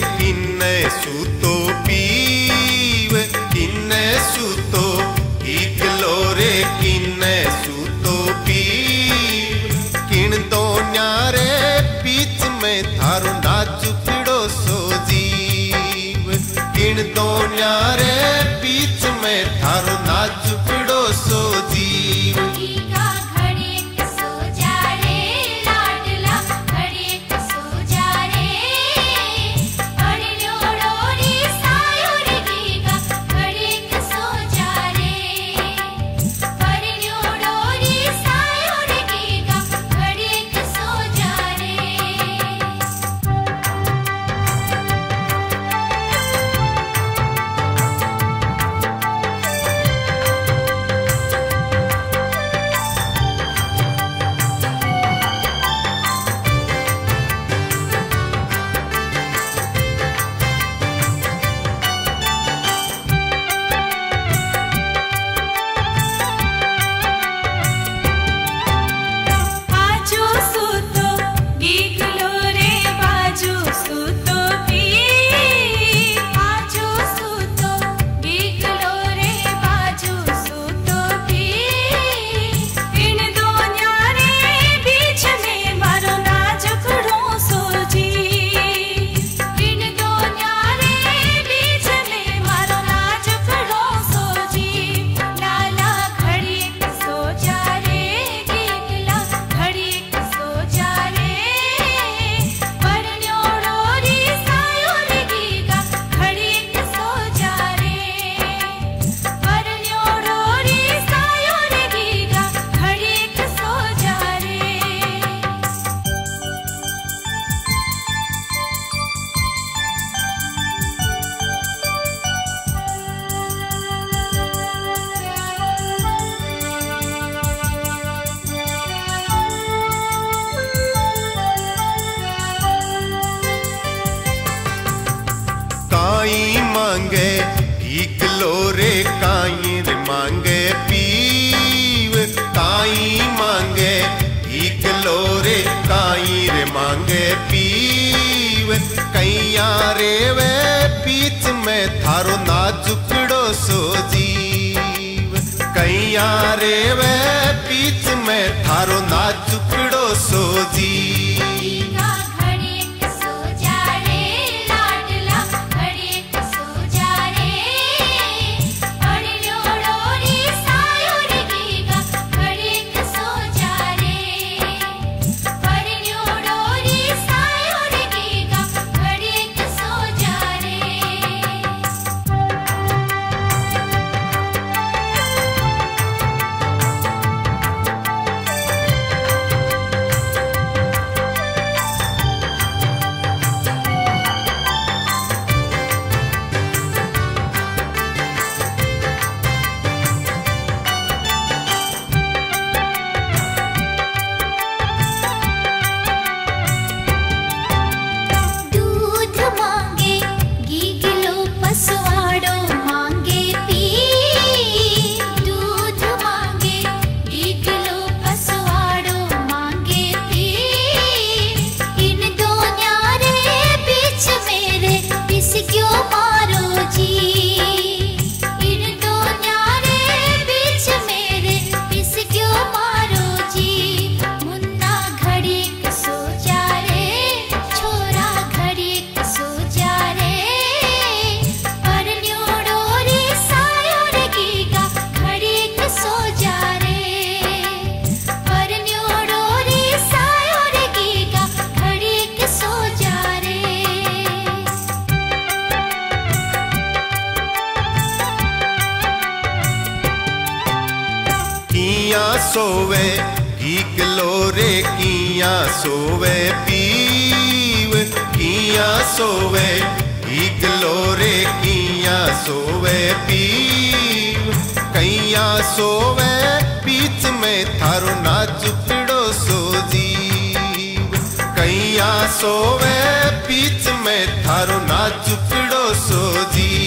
किन्ने सूतो पीवे किन्ने सूतो इकलो रे किन्ने सूतो पीवे किन दो न्यारे बीच में थारो नाच पिड़ो सो जीव किन दो न्यारे बीच में थारो नाच पिड़ो सो जीव काई मांगे इकलो रे काई रे मांगे पीव काई मांगे इकलो रे काई रे मांगे पीव कैया रे वे बीच में थारो नाच पिड़ो सो जीव कैया रे वे बीच में थारो नाच पिड़ो सो जीव किया सोवे इकलो रे किया सोवे पीव किया सोवे इकलो रे किया सोवे पीव कैया सोवे बीच में थारो नाच पिड़ो सो जीव कैया सोवे बीच में थारो नाच पिड़ो सो जीव